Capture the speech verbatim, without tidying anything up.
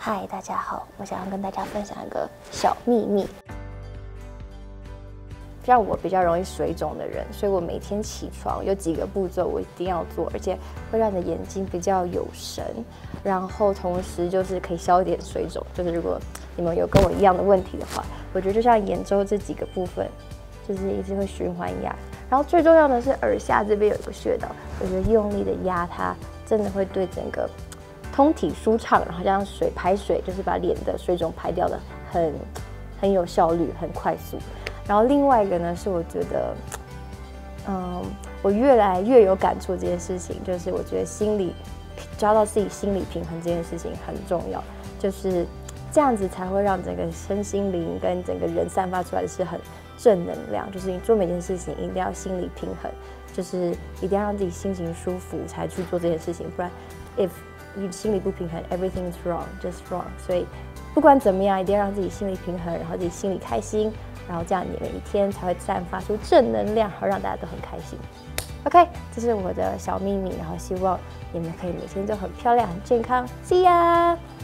嗨，大家好，我想要跟大家分享一个小秘密。像我比较容易水肿的人，所以我每天起床有几个步骤我一定要做，而且会让你的眼睛比较有神，然后同时就是可以消一点水肿。就是如果你们有跟我一样的问题的话，我觉得就像眼周这几个部分，就是一直会循环压。然后最重要的是耳下这边有一个穴道，我觉得用力的压它，真的会对整个通体舒畅，然后加上水排水，就是把脸的水肿排掉的很很有效率，很快速。然后另外一个呢，是我觉得，嗯，我越来越有感触这件事情，就是我觉得心理抓到自己心理平衡这件事情很重要，就是这样子才会让整个身心灵跟整个人散发出来的是很正能量。就是你做每件事情一定要心理平衡，就是一定要让自己心情舒服才去做这件事情，不然 if 你心理不平衡 ，everything is wrong, just wrong。所以不管怎么样，一定要让自己心理平衡，然后自己心里开心，然后这样你每一天才会散发出正能量，好让大家都很开心。OK， 这是我的小秘密，然后希望你们可以每天都很漂亮、很健康。See ya。